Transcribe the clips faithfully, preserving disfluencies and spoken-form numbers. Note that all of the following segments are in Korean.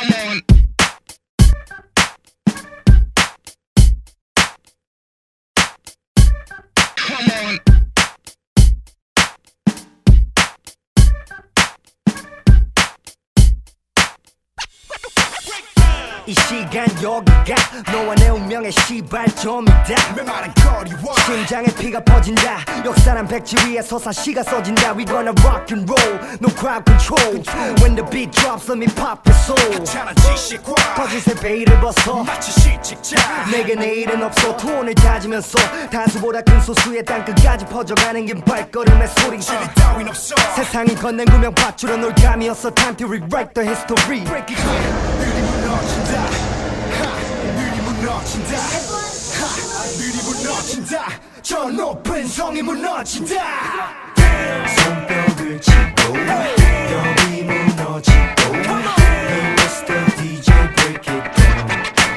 이 시간 여기가 너와 내 운명의 시발점이다. 메마른 거리와 심장에 피가 퍼진다. 역사란 백지 위에 서사시가 써진다. We gonna rock and roll, no crowd control. When the beat drops, let me pop the soul. 찬한 지식과 거짓의 베일을 벗어 마치 실직자. 내게 내일은 없어. 투혼을 다지면서 다수보다 큰 소수의 땅끝까지 퍼져가는 긴 발걸음의 소리. 진리 따윈 없어. 세상이 건넨 구명 밧줄은 올감이었어. Time to rewrite the history. Break it down. 느리 무너진다. 하, 느리 무너진다. 하, 느리 무너진다. 저 높은 성이 무너진다. 손뼉을 치고 여기 무너지고 Hey Mister 디제이 break it down.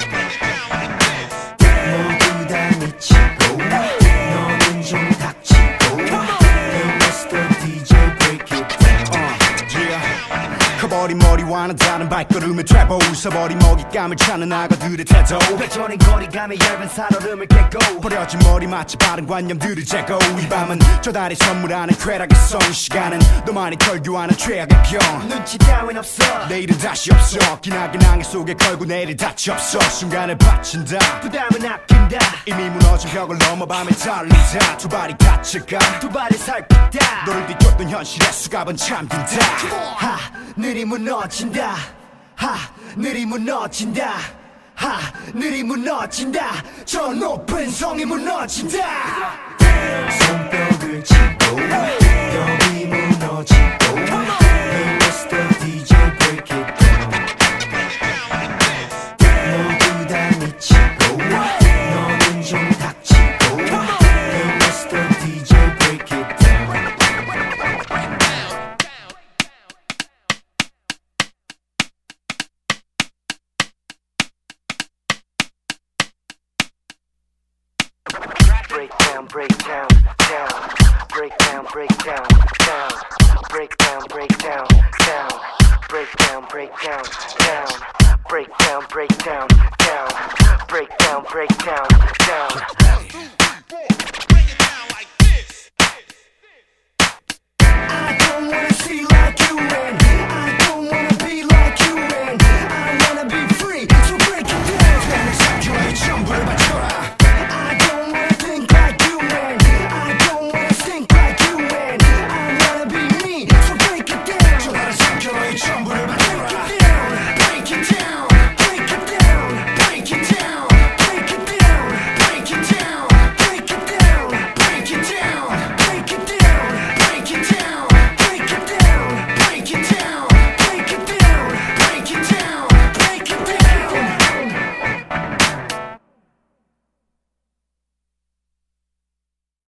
모두 다 미치고 너는 좀 닥치고 Hey Mister 디제이 break it down. uh, yeah. 커버린 머리와는 다른 발걸음의 트래블. 웃어버린 먹잇감을 찾는 아가들의 태도. 회전인 거리감에 얇은 살얼음을 깨고 버려진 머리 마치 바른 관념들을 재고. 이 밤은 저 달이 선물하는 쾌락의 성. 시간은 너만이 털교하는 최악의 병. 눈치 따윈 없어. 내일은 다시 없어. 기나긴 항해 속에 걸고 내일 다치 없어. 순간을 바친다. 부담은 아낀다. 이미 무너진 벽을 넘어 밤에 달리다. 두 발이 다쳐가 두 발을 살피다. 너를 뒤쫓던 현실의 수갑은 잠긴다. 하 느리 무너진다. 하 느리 무너진다. 하 느리 무너진다. 저 높은 성이 무너진다. 손뼉을 치고 여기 무너지고 Hey Mister 디제이 break it down. 모두 다 미치고 너는 좀 닥치고 Hey Mister 디제이 break it down. Break down, break down, down. Break down, break down, down. Break down, break down, down. Break down, break down, down. Break down, break down, down. Break down, break down, down.